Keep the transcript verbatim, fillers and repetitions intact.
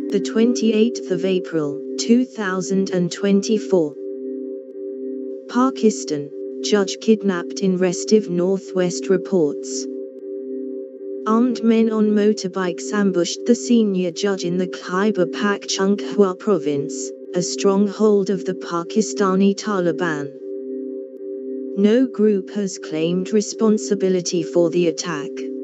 the twenty-eighth of April, two thousand twenty-four. Pakistan, judge kidnapped in restive northwest reports. Armed men on motorbikes ambushed the senior judge in the Khyber Pakhtunkhwa province, a stronghold of the Pakistani Taliban. No group has claimed responsibility for the attack.